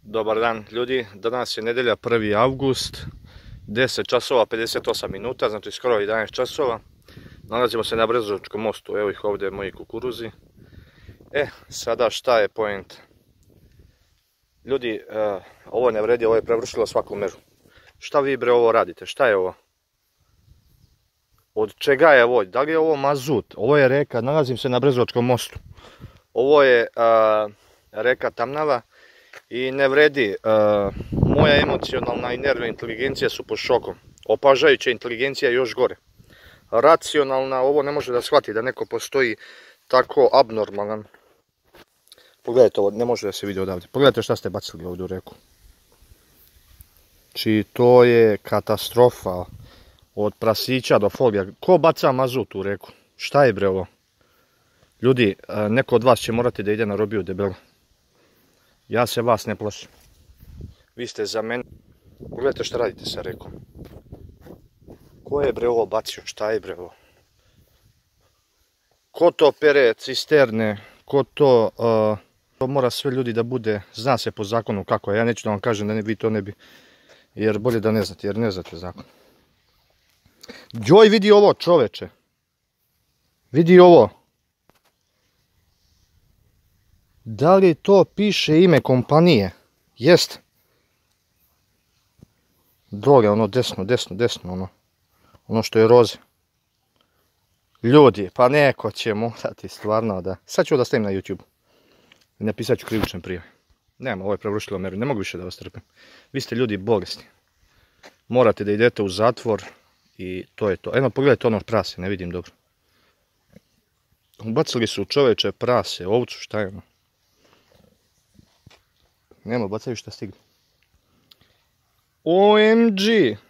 Dobar dan ljudi, danas je nedjelja 1. avgust, 10 časova 58 minuta, znači skoro 11 časova. Nalazimo se na Brezovačkom mostu, evo ih ovdje moji kukuruzi. Sada šta je point? Ljudi, ovo ne vredi, ovo je prevršilo svaku meru. Šta vi bre ovo radite, šta je ovo? Od čega je ovo? Da li je ovo mazut? Ovo je reka, nalazim se na Brezovačkom mostu. Ovo je reka Tamnava. I ne vredi, moja emocionalna i nervna inteligencija su pod šokom. Opažajuća inteligencija je još gore. Racionalna, ovo ne može da shvati da neko postoji tako abnormalan. Pogledajte ovo, ne može da se vidi odavde. Pogledajte šta ste bacili ovdje u reku. Znači to je katastrofa. Od prasića do folija. Ko baca mazut u reku? Šta je bre ovo? Ljudi, neko od vas će morati da ide na robiju debelo. Ja se vas ne plašim. Vi ste za mene. Pogledajte šta radite sa rekom. Ko je bre ovo bacio? Šta je bre ovo? Ko to pere cisterne? Ko to... To mora sve ljudi da bude... Zna se po zakonu kako je. Ja neću da vam kažem da vi to ne bi... Jer bolje da ne znate, jer ne znate zakon. Joj, vidi ovo čoveče. Vidi ovo. Da li to piše ime kompanije? Jest. Dole, ono desno, ono. Ono što je roze. Ljudi, pa neko će morati stvarno da... Sad ću da stavim na YouTube. I napisat ću krivične prijave. Nema, ovo je prevršilo meru, ne mogu više da vas trpim. Vi ste ljudi bolesni. Morate da idete u zatvor i to je to. Eno, pogledajte ono prase, ne vidim dobro. Ubacili su čoveče prase, ovcu, šta je ono? Nema, bacaju šta stigne. OMG!